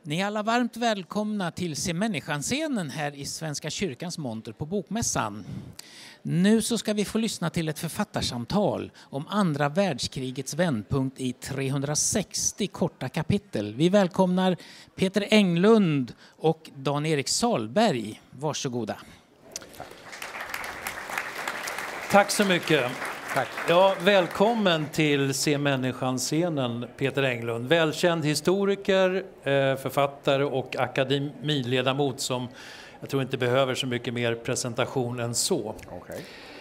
Ni är alla varmt välkomna till Se människan-scenen här i Svenska kyrkans monter på Bokmässan. Nu så ska vi få lyssna till ett författarsamtal om andra världskrigets vändpunkt i 360 korta kapitel. Vi välkomnar Peter Englund och Dan-Erik Salberg. Varsågoda. Tack så mycket. Tack. Ja, välkommen till Se människan-scenen, Peter Englund. Välkänd historiker, författare och akademiledamot som jag tror inte behöver så mycket mer presentation än så. Okay.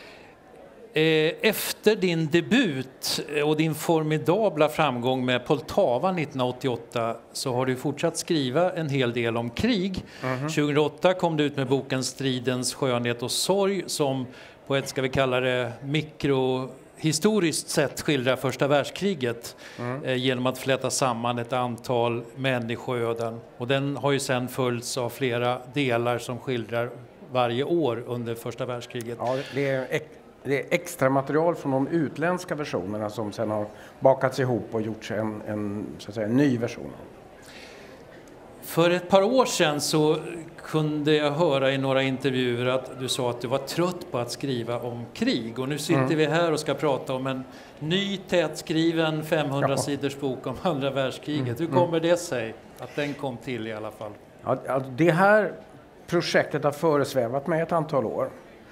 Efter din debut och din formidabla framgång med Poltava 1988 så har du fortsatt skriva en hel del om krig. 2008 kom du ut med boken Stridens skönhet och sorg som på ett, ska vi kalla det, mikrohistoriskt sätt skildrar första världskriget genom att fläta samman ett antal människoöden. Och den har ju sen följts av flera delar som skildrar varje år under första världskriget. Ja, det är extra material från de utländska versionerna som sen har bakats ihop och gjorts en så att säga, ny version. För ett par år sedan så kunde jag höra i några intervjuer att du sa att du var trött på att skriva om krig. Och nu sitter vi här och ska prata om en ny tätskriven 500-siders bok om andra världskriget. Hur kommer det sig att den kom till i alla fall? Ja, det här projektet har föresvävat mig ett antal år.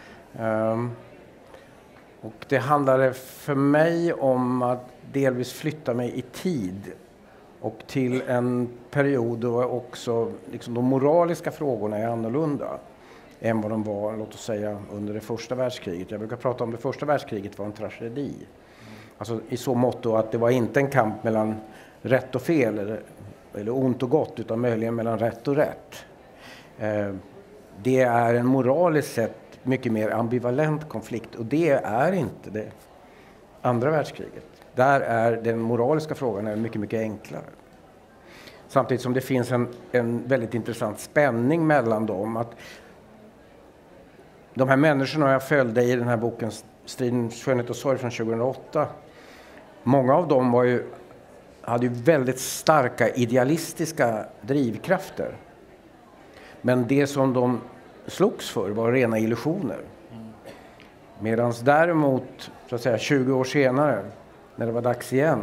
Och det handlade för mig om att delvis flytta mig i tid och till en period då också liksom de moraliska frågorna är annorlunda än vad de var, låt oss säga, under det första världskriget. Jag brukar prata om det första världskriget var en tragedi. Alltså i så motto att det var inte en kamp mellan rätt och fel eller ont och gott, utan möjligen mellan rätt och rätt. Det är en moraliskt sett mycket mer ambivalent konflikt, och det är inte det andra världskriget. Där är den moraliska frågan mycket, mycket enklare. Samtidigt som det finns en väldigt intressant spänning mellan dem. Att de här människorna jag följde i den här boken Stridens skönhet och sorg från 2008. Många av dem hade ju väldigt starka idealistiska drivkrafter. Men det som de slogs för var rena illusioner. Medan däremot, så att säga, 20 år senare, när det var dags igen,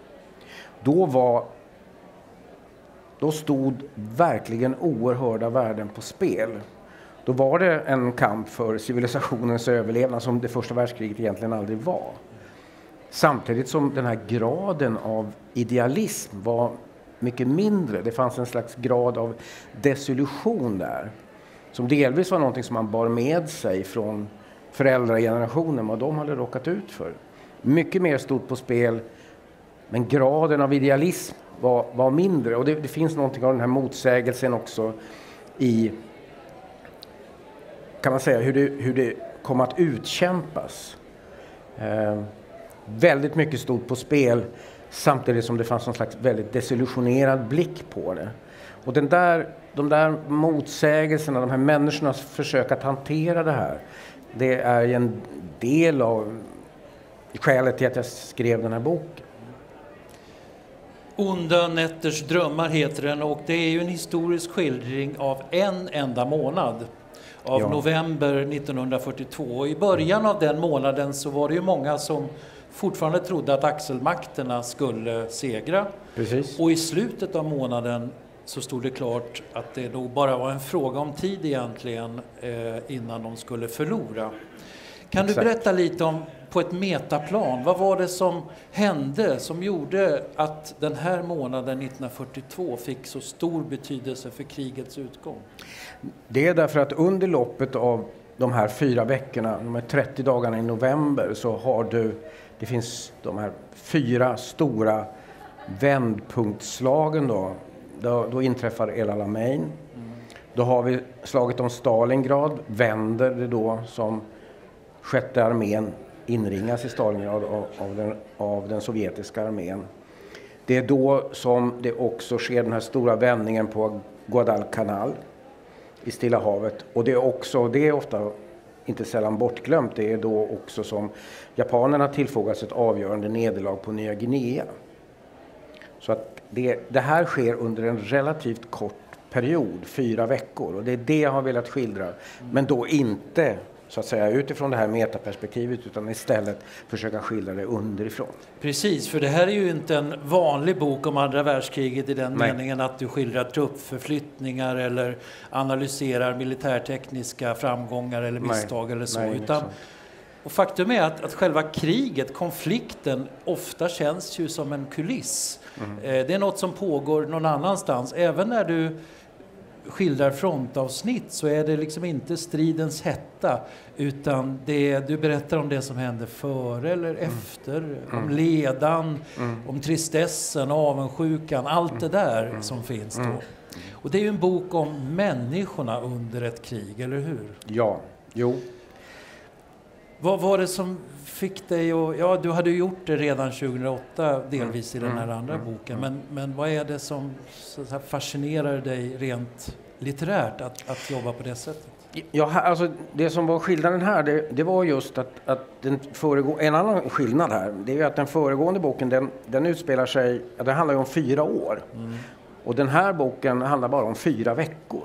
då stod verkligen oerhörda värden på spel. Då var det en kamp för civilisationens överlevnad som det första världskriget egentligen aldrig var. Samtidigt som den här graden av idealism var mycket mindre. Det fanns en slags grad av desillusion där. Som delvis var någonting som man bar med sig från föräldragenerationen, vad de hade råkat ut för. Mycket mer stod på spel, men graden av idealism var mindre. Och det finns någonting av den här motsägelsen också i, kan man säga, hur det kom att utkämpas. Väldigt mycket stod på spel samtidigt som det fanns någon slags väldigt desillusionerad blick på det. Och de där motsägelserna, de här människornas försök att hantera det här, det är en del av skälet till att jag skrev den här boken. Onda nätters drömmar heter den, och det är ju en historisk skildring av en enda månad. Av november 1942. Och i början av den månaden så var det ju många som fortfarande trodde att axelmakterna skulle segra. Precis. Och i slutet av månaden så stod det klart att det nog bara var en fråga om tid egentligen innan de skulle förlora. Kan du berätta lite om, på ett metaplan, vad var det som hände som gjorde att den här månaden 1942 fick så stor betydelse för krigets utgång? Det är därför att under loppet av de här 4 veckorna, de här 30 dagarna i november, så det finns de här 4 stora vändpunktslagen då inträffar El Alamein. Då har vi slaget om Stalingrad, vänder det då som 6:e armén inringas i Stalingrad av den sovjetiska armén. Det är då som det också sker den här stora vändningen på Guadalcanal i Stilla havet. Och det är ofta inte sällan bortglömt, det är då också som japanerna tillfogas ett avgörande nederlag på Nya Guinea. Så att det här sker under en relativt kort period, 4 veckor. Och det är det jag har velat skildra. Men då inte så att säga utifrån det här metaperspektivet, utan istället försöka skildra det underifrån. Precis, för det här är ju inte en vanlig bok om andra världskriget i den meningen att du skildrar truppförflyttningar eller analyserar militärtekniska framgångar eller misstag eller så. Och faktum är att själva kriget, konflikten, ofta känns ju som en kuliss. Det är något som pågår någon annanstans. Även när du skildrar frontavsnitt så är det liksom inte stridens hetta, utan du berättar om det som hände före eller efter, om ledan, om tristessen, avundsjukan, allt det där som finns då. Och det är ju en bok om människorna under ett krig, eller hur? Ja, jo. Vad var det som fick dig att... Ja, du hade ju gjort det redan 2008 delvis i den här andra boken. Men vad är det som så här fascinerar dig rent litterärt att jobba på det sättet? Ja, alltså det som var skillnaden här, det var just att en annan skillnad här, det är ju att den föregående boken, den utspelar sig, den handlar ju om 4 år. Och den här boken handlar bara om 4 veckor.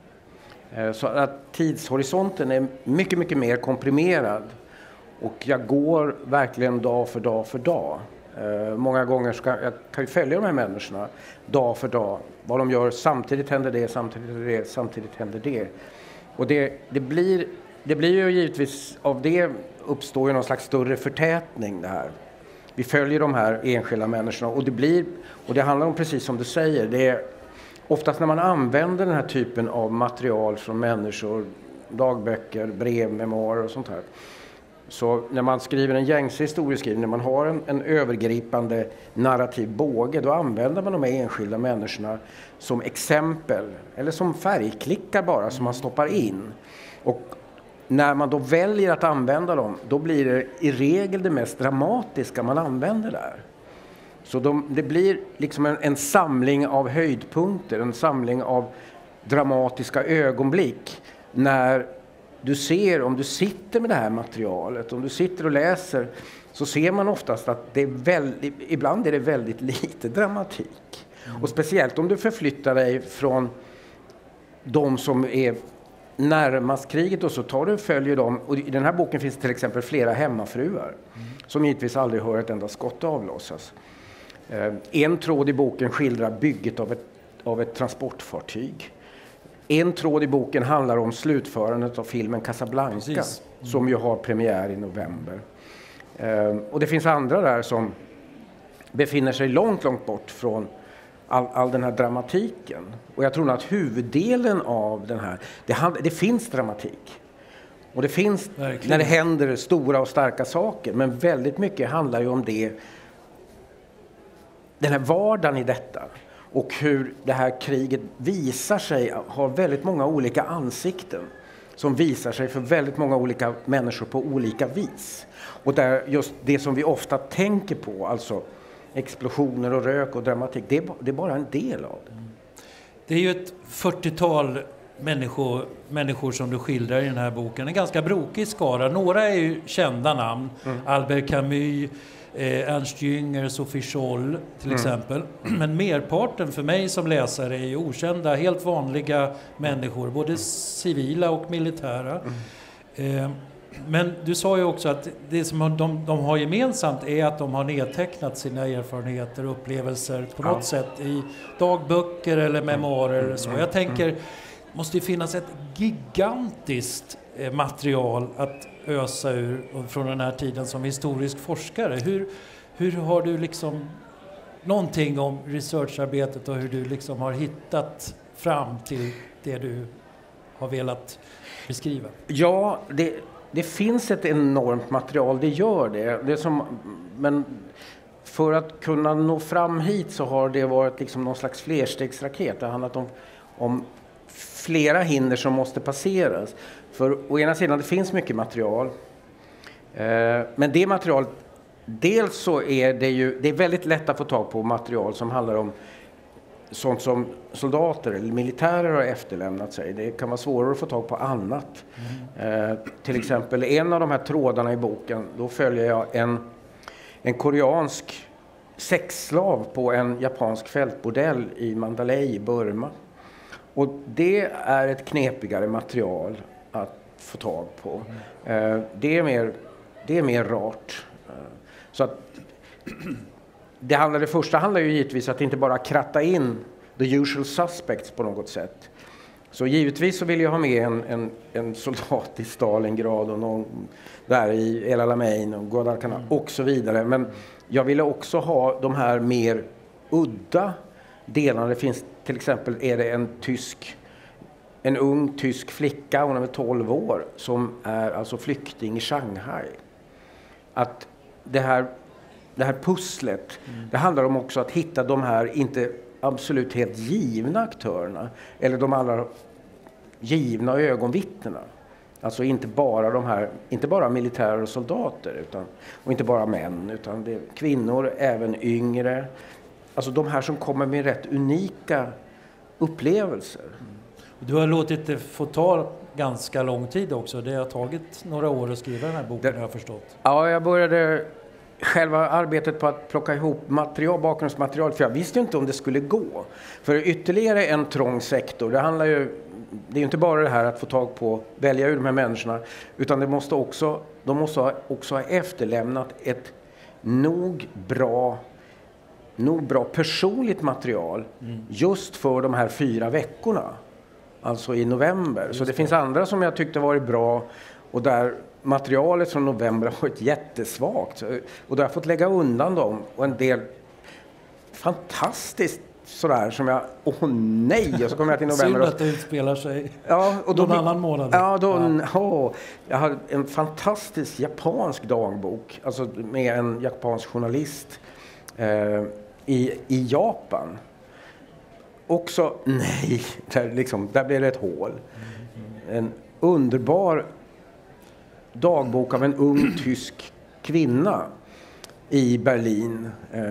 Så att tidshorisonten är mycket, mycket mer komprimerad. Och jag går verkligen dag för dag för dag. Många gånger jag kan ju följa de här människorna dag för dag. Vad de gör, samtidigt händer det, samtidigt händer det. Och det blir ju givetvis, av det uppstår ju någon slags större förtätning det här. Vi följer de här enskilda människorna och det handlar om, precis som du säger, det är oftast när man använder den här typen av material från människor, dagböcker, brev, memoarer och sånt här. Så när man skriver en gängse historieskrivning, när man har en övergripande narrativ båge, då använder man de här enskilda människorna som exempel eller som färgklickar bara som man stoppar in. Och när man då väljer att använda dem, då blir det i regel det mest dramatiska man använder där. Så det blir liksom en samling av höjdpunkter, en samling av dramatiska ögonblick när du ser, om du sitter med det här materialet, om du sitter och läser, så ser man oftast att ibland är det väldigt lite dramatik. Och speciellt om du förflyttar dig från de som är närmast kriget och så följer dem. Och i den här boken finns till exempel flera hemmafruar som givetvis aldrig hör ett enda skott avlossas. En tråd i boken skildrar bygget av ett transportfartyg. En tråd i boken handlar om slutförandet av filmen Casablanca, som ju har premiär i november. Och det finns andra där som befinner sig långt, långt bort från all den här dramatiken. Och jag tror att huvuddelen av den här, det finns dramatik. Och det finns när det händer stora och starka saker, men väldigt mycket handlar ju om den här vardagen i detta. Och hur det här kriget visar sig, har väldigt många olika ansikten som visar sig för väldigt många olika människor på olika vis. Och där just det som vi ofta tänker på, alltså explosioner och rök och dramatik, det är bara en del av det. Det är ju ett 40-tal människor som du skildrar i den här boken. En ganska brokig skara. Några är ju kända namn. Albert Camus, Ernst Jünger, Sophie Scholl till exempel. Men merparten för mig som läsare är ju okända, helt vanliga människor, både civila och militära. Men du sa ju också att det som de har gemensamt är att de har nedtecknat sina erfarenheter och upplevelser på något sätt i dagböcker eller memoarer eller så. Jag tänker, måste det finnas ett gigantiskt material att ösa ur från den här tiden som historisk forskare. Hur har du liksom någonting om researcharbetet och hur du liksom har hittat fram till det du har velat beskriva? Ja, det finns ett enormt material, det gör det. Men för att kunna nå fram hit så har det varit liksom någon slags flerstegsraket. Det har handlat om flera hinder som måste passeras. För å ena sidan, det finns mycket material. Men det materialet, dels så är det är väldigt lätt att få tag på material som handlar om sånt som soldater eller militärer har efterlämnat sig. Det kan vara svårare att få tag på annat. Till exempel en av de här trådarna i boken, då följer jag en koreansk sexslav på en japansk fältbordell i Mandalay i Burma. Och det är ett knepigare material att få tag på. Det är mer rart. Så att det första handlar ju givetvis att inte bara kratta in the usual suspects på något sätt. Så givetvis så vill jag ha med en soldat i Stalingrad och någon där i El Alamein och Guadalcanal och så vidare. Men jag ville också ha de här mer udda delarna. Det finns till exempel är det en ung tysk flicka, hon är väl 12 år, som är alltså flykting i Shanghai. Att det här pusslet, det handlar om också att hitta de här inte absolut helt givna aktörerna eller de allra givna ögonvittnena. Alltså inte bara militärer och soldater och inte bara män, utan det är kvinnor, även yngre. Alltså de här som kommer med rätt unika upplevelser. Du har låtit det få ta ganska lång tid också. Det har tagit några år att skriva den här boken, jag har förstått. Ja, jag började själva arbetet på att plocka ihop bakgrundsmaterial, för jag visste inte om det skulle gå. För ytterligare en trång sektor, det är ju inte bara det här att få tag på, välja ur de här människorna, utan de måste också ha efterlämnat ett nog bra personligt material just för de här 4 veckorna. Alltså i november. Så det finns andra som jag tyckte varit bra och där materialet från november har varit jättesvagt. Och då har jag fått lägga undan dem. Och en del fantastiskt sådär som jag, nej, och så kommer jag till november. Synd att det utspelar sig och någon annan månad. Jag har en fantastisk japansk dagbok. Alltså med en japansk journalist i Japan. Också, nej, där blev det ett hål. En underbar dagbok av en ung tysk kvinna i Berlin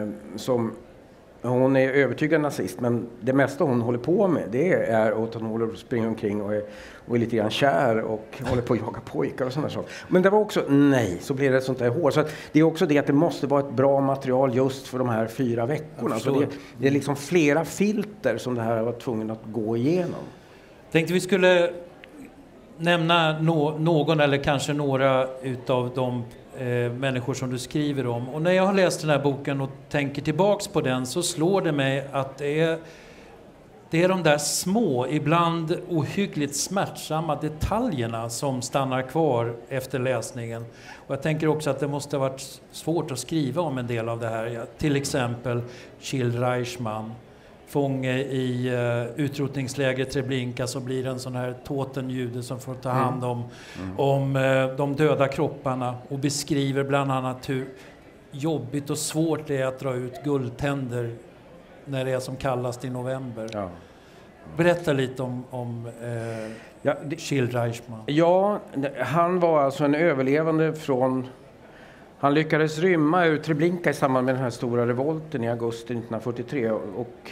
hon är övertygad nazist, men det mesta hon håller på med det är att hon håller på att springa omkring och är lite grann kär och håller på att jaga pojkar och sådana saker. Men det var också, nej, så blir det ett sånt där hål. Så att det är också det att det måste vara ett bra material just för de här 4 veckorna. Så det är liksom flera filter som det här har varit tvungen att gå igenom. Tänkte vi skulle nämna någon eller kanske några utav de människor som du skriver om. Och när jag har läst den här boken och tänker tillbaks på den så slår det mig att det är de där små, ibland ohyggligt smärtsamma detaljerna som stannar kvar efter läsningen. Och jag tänker också att det måste ha varit svårt att skriva om en del av det här. Till exempel Child Reichmann, fånge i utrotningslägret Treblinka, så blir det en sån här tåtenjude som får ta hand om de döda kropparna och beskriver bland annat hur jobbigt och svårt det är att dra ut guldtänder när det är som kallast i november. Ja. Berätta lite om Child Reichmann. Ja, han var alltså en överlevande han lyckades rymma ur Treblinka i samband med den här stora revolten i augusti 1943 och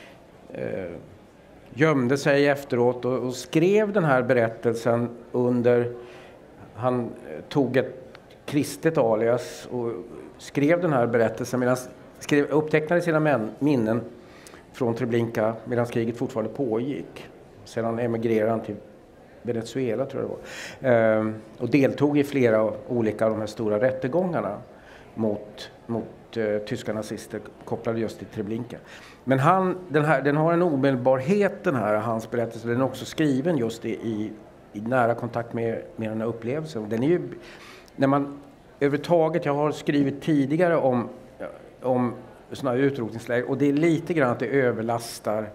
gömde sig efteråt och skrev den här berättelsen han tog ett kristet alias och skrev den här berättelsen upptecknade sina minnen från Treblinka medan kriget fortfarande pågick. Sedan emigrerade han till Venezuela, tror jag det var. Och deltog i flera olika av de här stora rättegångarna mot tyska nazister kopplade just till Treblinka. Men den har en omedelbarhet, hans berättelse. Den är också skriven just i nära kontakt med den här upplevelsen. Den är ju, när man överhuvudtaget, jag har skrivit tidigare om sådana här utrotningsläger, och det är lite grann att det överlastar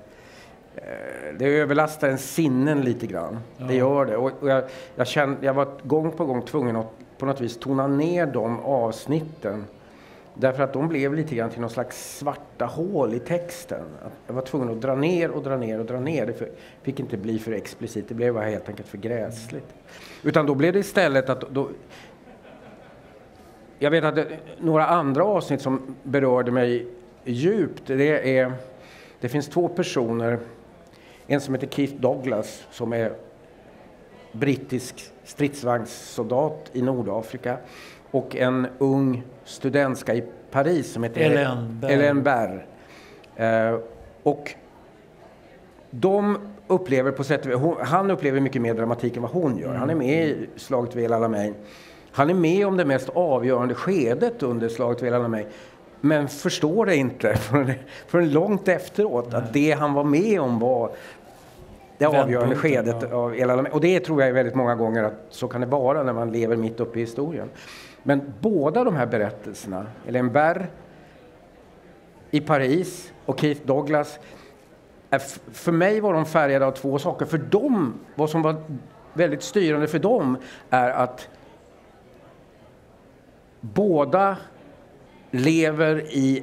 en sinnen lite grann. Ja. Det gör det. Och jag var gång på gång tvungen att på något vis tona ner de avsnitten. Därför att de blev lite grann till någon slags svarta hål i texten. Jag var tvungen att dra ner. Det fick inte bli för explicit. Det blev helt enkelt för gräsligt. Utan då blev det istället att jag vet att några andra avsnitt som berörde mig djupt, det finns 2 personer. En som heter Keith Douglas som är brittisk stridsvagnssoldat i Nordafrika och en ung studentska i Paris som heter Hélène Berr. Och de upplever på sätt och vis, han upplever mycket mer dramatik än vad hon gör. Han är med i slaget vid El Alamein. Han är med om det mest avgörande skedet under slaget vid El Alamein. Men förstår det inte förrän långt efteråt att det han var med om var det avgörande skedet av El Alamein. Och det tror jag är väldigt många gånger att så kan det vara när man lever mitt uppe i historien. Men båda de här berättelserna, Hélène Berr i Paris och Keith Douglas, för mig var de färgade av två saker. För dem, vad som var väldigt styrande för dem är att båda lever i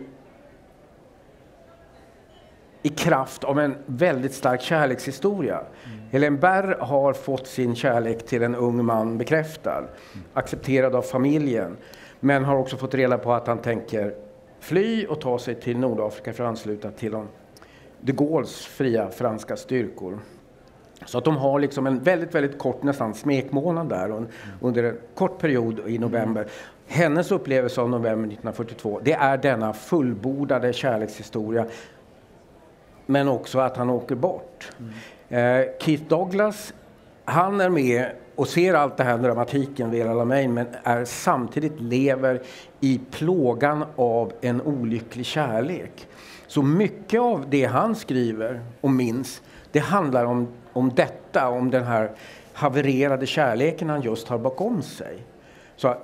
kraft av en väldigt stark kärlekshistoria. Hélène Berr har fått sin kärlek till en ung man bekräftad, accepterad av familjen, men har också fått reda på att han tänker fly och ta sig till Nordafrika för att ansluta till de Gaulles fria franska styrkor. Så att de har liksom en väldigt, väldigt kort, nästan smekmånad där under en kort period i november. Hennes upplevelse av november 1942, det är denna fullbordade kärlekshistoria, men också att han åker bort. Keith Douglas, han är med och ser allt det här dramatiken vid El Alamein, men är samtidigt lever i plågan av en olycklig kärlek. Så mycket av det han skriver och minns, det handlar om detta, om den här havererade kärleken han just har bakom sig. Så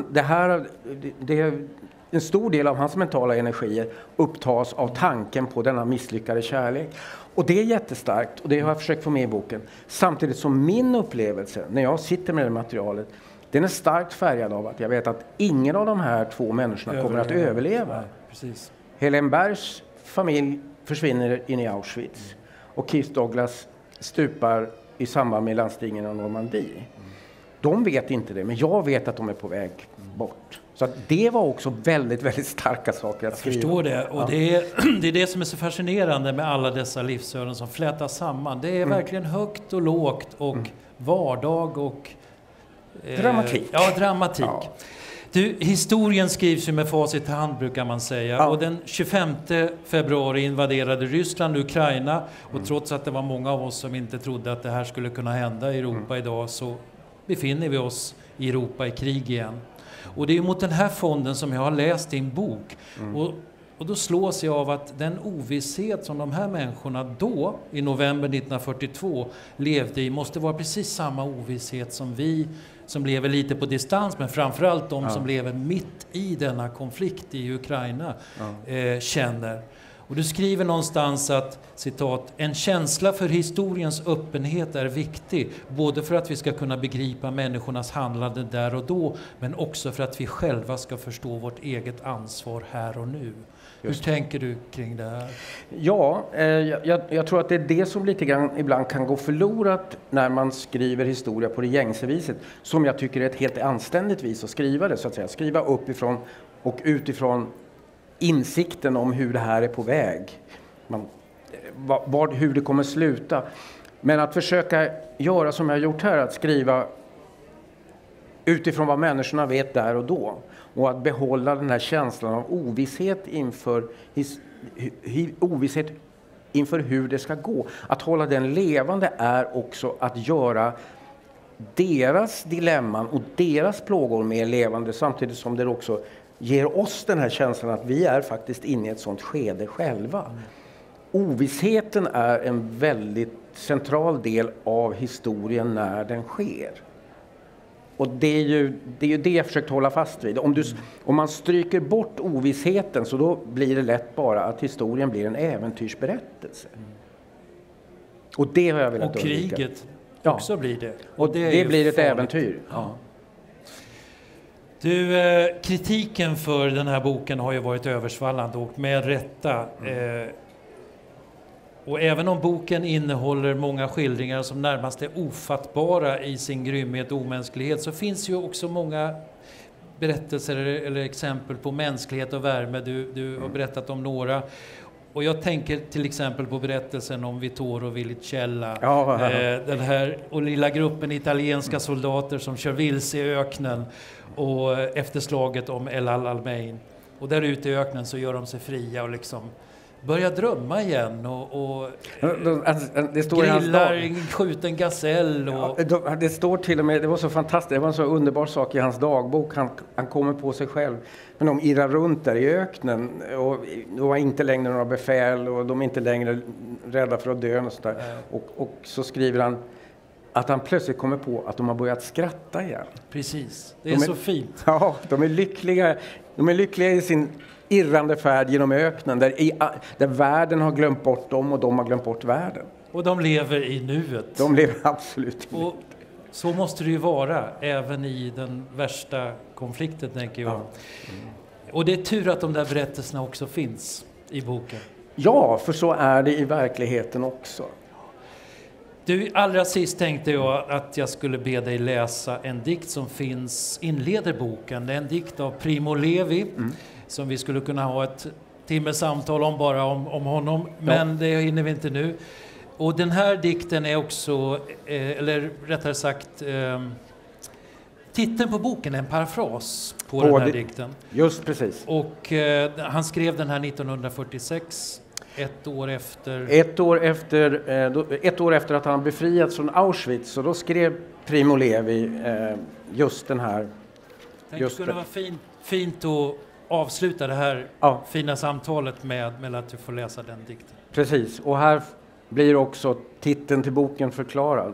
en stor del av hans mentala energier upptas av tanken på denna misslyckade kärlek. Och det är jättestarkt, och det har jag försökt få med i boken. Samtidigt som min upplevelse, när jag sitter med det materialet, den är starkt färgad av att jag vet att ingen av de här två människorna kommer att överleva. Nej, precis. Hélène Berrs familj försvinner in i Auschwitz. Och Keith Douglas stupar i samband med landstigningen av Normandie. De vet inte det, men jag vet att de är på väg bort. Så att det var också väldigt, väldigt starka saker att skriva. Jag förstår det. Och det är det som är så fascinerande med alla dessa livsöden som flätas samman. Det är verkligen högt och lågt och vardag och... dramatik. Ja, dramatik. Ja. Du, historien skrivs ju med facit i hand, brukar man säga. Ja. Och den 25 februari invaderade Ryssland Ukraina. Och trots att det var många av oss som inte trodde att det här skulle kunna hända i Europa idag, så befinner vi oss i Europa i krig igen. Och det är mot den här fonden som jag har läst din bok. Och då slås jag av att den ovisshet som de här människorna då, i november 1942, levde i, måste vara precis samma ovisshet som vi som lever lite på distans, men framförallt de som lever mitt i denna konflikt i Ukraina känner. Och du skriver någonstans att, citat, en känsla för historiens öppenhet är viktig, både för att vi ska kunna begripa människornas handlande där och då, men också för att vi själva ska förstå vårt eget ansvar här och nu. Hur tänker du kring det här? Ja, jag tror att det är det som lite grann ibland kan gå förlorat när man skriver historia på det gängse viset, som jag tycker är ett helt anständigt vis att skriva det, så att säga. Skriva uppifrån och utifrån insikten om hur det här är på väg. Hur det kommer sluta. Men att försöka göra som jag har gjort här, att skriva utifrån vad människorna vet där och då. Och att behålla den här känslan av ovisshet inför hur det ska gå. Att hålla den levande är också att göra deras dilemman och deras plågor mer levande, samtidigt som det också ger oss den här känslan att vi är faktiskt inne i ett sånt skede själva. Ovissheten är en väldigt central del av historien när den sker. Och det är ju det jag försökt hålla fast vid. Om man stryker bort ovissheten, så då blir det lätt bara att historien blir en äventyrsberättelse. Och det har jag velat undvika. Och kriget också blir det. Och det blir ett äventyr. Ja. Du, kritiken för den här boken har ju varit översvallande, och med rätta. Och även om boken innehåller många skildringar som närmast är ofattbara i sin grymhet och omänsklighet, så finns ju också många berättelser eller exempel på mänsklighet och värme. Du har berättat om några. Och jag tänker till exempel på berättelsen om Vittorio Villicella. Den här och lilla gruppen italienska soldater som kör vilse i öknen och efter slaget om El Alamein. Och där ute i öknen så gör de sig fria och liksom börjar drömma igen och det står grillar, skjuter en gasell. Och... Ja, det står till och med, det var så fantastiskt, det var en så underbar sak i hans dagbok, han kommer på sig själv. Men de irrar runt där i öknen och de var inte längre några befäl och de är inte längre rädda för att dö och sådär. Och så skriver han att han plötsligt kommer på att de har börjat skratta igen. Precis, det är så fint. Ja, de är lyckliga i sin irrande färd genom öknen där världen har glömt bort dem och de har glömt bort världen. Och de lever i nuet. De lever absolut i nuet. Och så måste det ju vara även i den värsta konflikten, tänker jag. Och det är tur att de där berättelserna också finns i boken. Ja, för så är det i verkligheten också. Du, allra sist tänkte jag att jag skulle be dig läsa en dikt som inleder boken. Det är en dikt av Primo Levi som vi skulle kunna ha ett timmes samtal om bara om honom. Men det hinner vi inte nu. Och den här dikten är också, eller rättare sagt, titeln på boken är en parafras på den här dikten. Just precis. Och han skrev den här 1946. Ett år efter att han befriats från Auschwitz, så då skrev Primo Levi just den här. Det skulle vara fint att avsluta det här fina samtalet med att du får läsa den dikten. Precis, och här blir också titeln till boken förklarad.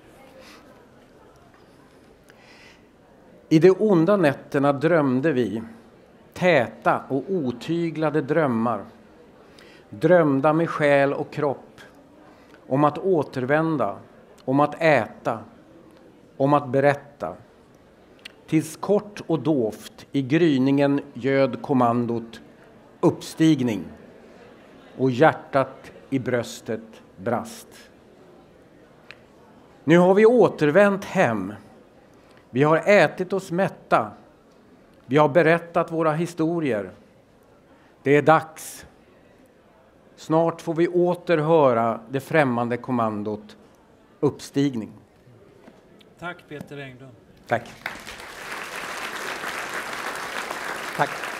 I de onda nätterna drömde vi, täta och otyglade drömmar. Drömda med själ och kropp, om att återvända, om att äta, om att berätta. Tills kort och dovt i gryningen göd kommandot uppstigning och hjärtat i bröstet brast. Nu har vi återvänt hem. Vi har ätit oss mätta. Vi har berättat våra historier. Det är dags. Snart får vi åter höra det främmande kommandot uppstigning. Tack Peter Englund. Tack. Tack.